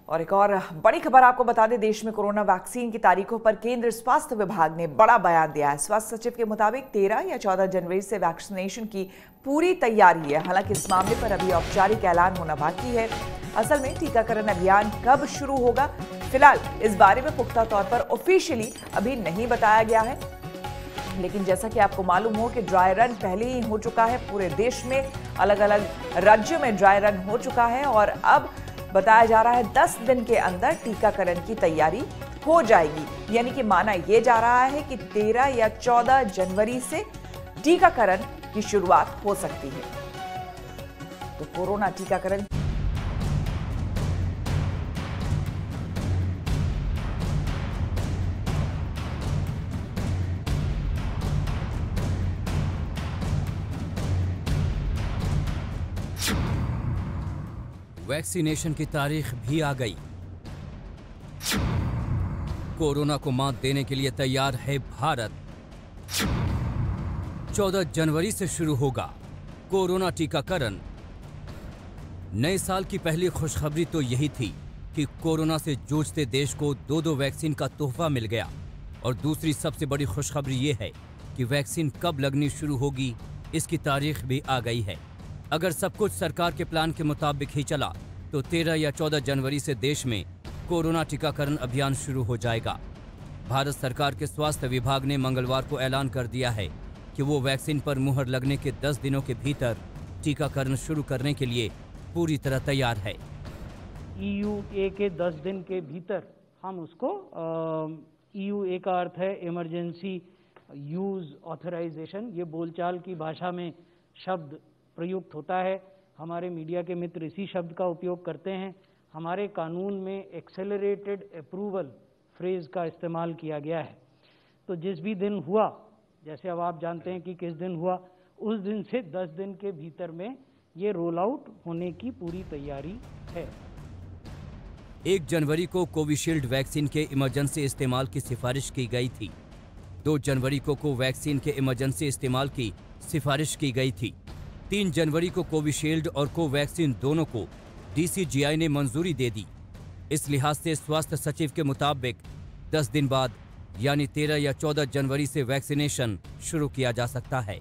और एक और बड़ी खबर आपको बता दें, देश में कोरोना वैक्सीन की तारीखों पर केंद्र स्वास्थ्य विभाग ने बड़ा बयान दिया है। स्वास्थ्य सचिव के मुताबिक 13 या 14 जनवरी से वैक्सीनेशन की पूरी तैयारी है। हालांकि इस मामले पर अभी औपचारिक ऐलान होना बाकी है। असल में टीकाकरण अभियान कब शुरू होगा, फिलहाल इस बारे में पुख्ता तौर पर ऑफिशियली अभी नहीं बताया गया है। लेकिन जैसा कि आपको मालूम हो कि ड्राई रन पहले ही हो चुका है, पूरे देश में अलग अलग राज्यों में ड्राई रन हो चुका है और अब बताया जा रहा है 10 दिन के अंदर टीकाकरण की तैयारी हो जाएगी। यानी कि माना यह जा रहा है कि 13 या 14 जनवरी से टीकाकरण की शुरुआत हो सकती है। तो कोरोना टीकाकरण वैक्सीनेशन की तारीख भी आ गई। कोरोना को मात देने के लिए तैयार है भारत। 14 जनवरी से शुरू होगा कोरोना टीकाकरण। नए साल की पहली खुशखबरी तो यही थी कि कोरोना से जूझते देश को 2 वैक्सीन का तोहफा मिल गया। और दूसरी सबसे बड़ी खुशखबरी ये है कि वैक्सीन कब लगनी शुरू होगी, इसकी तारीख भी आ गई है। अगर सब कुछ सरकार के प्लान के मुताबिक ही चला तो 13 या 14 जनवरी से देश में कोरोना टीकाकरण अभियान शुरू हो जाएगा। भारत सरकार के स्वास्थ्य विभाग ने मंगलवार को ऐलान कर दिया है कि वो वैक्सीन पर मुहर लगने के 10 दिनों के भीतर टीकाकरण शुरू करने के लिए पूरी तरह तैयार है। EUA के 10 दिन के भीतर हम उसको EUA का अर्थ है इमरजेंसी यूज ऑथराइजेशन। ये बोलचाल की भाषा में शब्द प्रयुक्त होता है। हमारे मीडिया के मित्र इसी शब्द का उपयोग करते हैं। हमारे कानून में एक्सेलरेटेड अप्रूवल फ्रेज का इस्तेमाल किया गया है। तो जिस भी दिन हुआ, जैसे अब आप जानते हैं कि किस दिन हुआ, उस दिन से 10 दिन के भीतर में ये रोल आउट होने की पूरी तैयारी है। 1 जनवरी को कोविशील्ड वैक्सीन के इमरजेंसी इस्तेमाल की सिफारिश की गई थी। 2 जनवरी को कोवैक्सीन के इमरजेंसी इस्तेमाल की सिफारिश की गई थी। 3 जनवरी को कोविशील्ड और कोवैक्सीन दोनों को DCGI ने मंजूरी दे दी। इस लिहाज से स्वास्थ्य सचिव के मुताबिक 10 दिन बाद यानी 13 या 14 जनवरी से वैक्सीनेशन शुरू किया जा सकता है।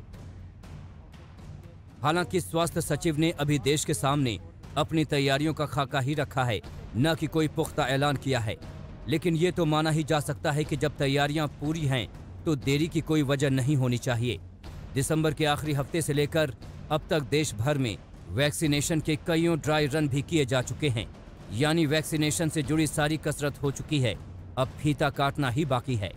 हालांकि स्वास्थ्य सचिव ने अभी देश के सामने अपनी तैयारियों का खाका ही रखा है, न कि कोई पुख्ता ऐलान किया है। लेकिन ये तो माना ही जा सकता है कि जब तैयारियां पूरी हैं तो देरी की कोई वजह नहीं होनी चाहिए। दिसंबर के आखिरी हफ्ते से लेकर अब तक देश भर में वैक्सीनेशन के कईयों ड्राई रन भी किए जा चुके हैं। यानी वैक्सीनेशन से जुड़ी सारी कसरत हो चुकी है, अब फीता काटना ही बाकी है।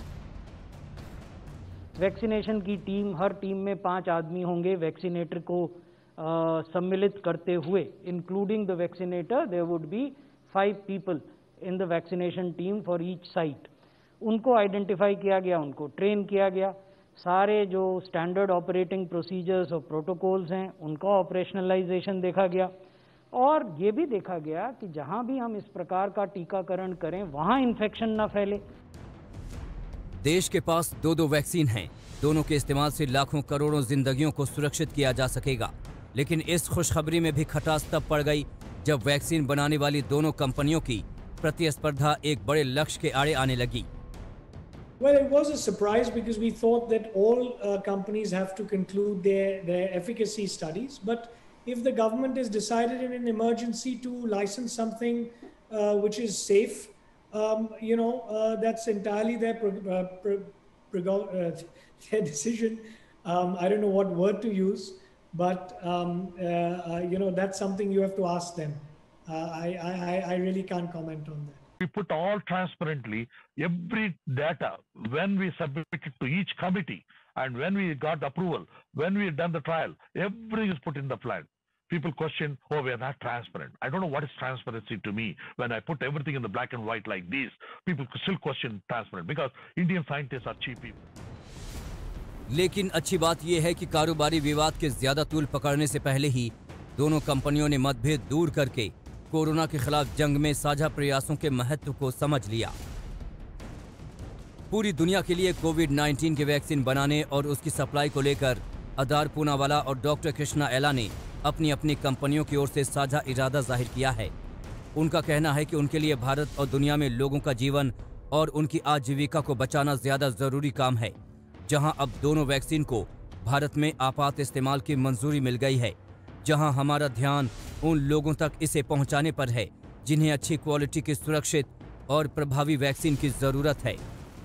वैक्सीनेशन की टीम, हर टीम में 5 आदमी होंगे वैक्सीनेटर को सम्मिलित करते हुए। Including the vaccinator there would be 5 people in the vaccination team for each site. उनको आइडेंटिफाई किया गया, उनको ट्रेन किया गया। सारे जो स्टैंडर्ड ऑपरेटिंग प्रोसीजर्स और प्रोटोकॉल्स हैं उनका ऑपरेशनलाइजेशन देखा गया। और ये भी देखा गया कि जहां भी हम इस प्रकार का टीकाकरण करें वहां इन्फेक्शन ना फैले। देश के पास 2 वैक्सीन हैं। दोनों के इस्तेमाल से लाखों करोड़ों जिंदगियों को सुरक्षित किया जा सकेगा। लेकिन इस खुशखबरी में भी खटास तब पड़ गई जब वैक्सीन बनाने वाली दोनों कंपनियों की प्रतिस्पर्धा एक बड़े लक्ष्य के आड़े आने लगी। Well, it was a surprise because we thought that all companies have to conclude their efficacy studies. But if the government has decided in an emergency to license something which is safe, that's entirely their decision. I don't know what word to use, but that's something you have to ask them. I really can't comment on that. We put all transparently every data when we submitted to each committee and when we got approval, when we done the trial, everything is put in the plan. People question, oh, we are not transparent. I don't know what is transparency to me. When I put everything in the black and white like this, people still question transparent because Indian scientists are cheap people. लेकिन अच्छी बात यह है कि कारोबारी विवाद के ज्यादा तूल पकड़ने से पहले ही दोनों कंपनियों ने मतभेद दूर करके कोरोना के खिलाफ जंग में साझा प्रयासों के महत्व को समझ लिया। पूरी दुनिया के लिए कोविड-19 के वैक्सीन बनाने और उसकी सप्लाई को लेकर अदार पूनावाला और डॉक्टर कृष्णा एला ने अपनी अपनी कंपनियों की ओर से साझा इरादा जाहिर किया है। उनका कहना है कि उनके लिए भारत और दुनिया में लोगों का जीवन और उनकी आजीविका को बचाना ज्यादा जरूरी काम है। जहां अब दोनों वैक्सीन को भारत में आपात इस्तेमाल की मंजूरी मिल गई है, जहां हमारा ध्यान उन लोगों तक इसे पहुंचाने पर है जिन्हें अच्छी क्वालिटी की सुरक्षित और प्रभावी वैक्सीन की जरूरत है।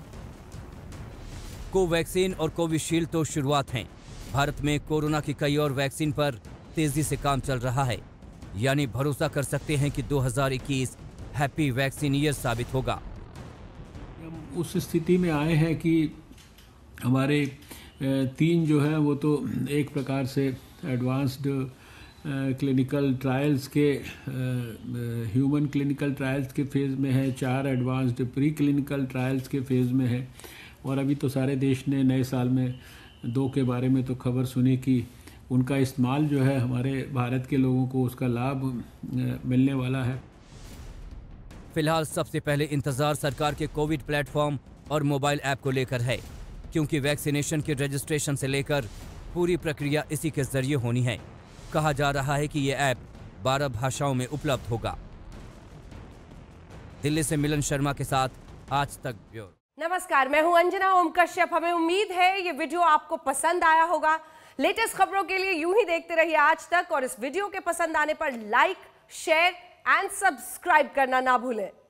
कोवैक्सीन और कोविशील्ड तो शुरुआत हैं। भारत में कोरोना की कई और वैक्सीन पर तेजी से काम चल रहा है, यानी भरोसा कर सकते हैं कि 2021 हैप्पी वैक्सीन ईयर साबित होगा। हम उस स्थिति में आए हैं कि हमारे 3 जो है वो तो एक प्रकार से एडवांस्ड क्लिनिकल ट्रायल्स के ह्यूमन क्लिनिकल ट्रायल्स के फेज़ में है, 4 एडवांस्ड प्री क्लिनिकल ट्रायल्स के फेज़ में है, और अभी तो सारे देश ने नए साल में 2 के बारे में तो खबर सुनी कि उनका इस्तेमाल जो है हमारे भारत के लोगों को उसका लाभ मिलने वाला है। फिलहाल सबसे पहले इंतजार सरकार के कोविड प्लेटफॉर्म और मोबाइल ऐप को लेकर है, क्योंकि वैक्सीनेशन के रजिस्ट्रेशन से लेकर पूरी प्रक्रिया इसी के जरिए होनी है। कहा जा रहा है कि ये ऐप 12 भाषाओं में उपलब्ध होगा। दिल्ली से मिलन शर्मा के साथ आज तक ब्यूरो। नमस्कार, मैं हूं अंजना ओम कश्यप। हमें उम्मीद है ये वीडियो आपको पसंद आया होगा। लेटेस्ट खबरों के लिए यूं ही देखते रहिए आज तक, और इस वीडियो के पसंद आने पर लाइक, शेयर एंड सब्सक्राइब करना ना भूलें।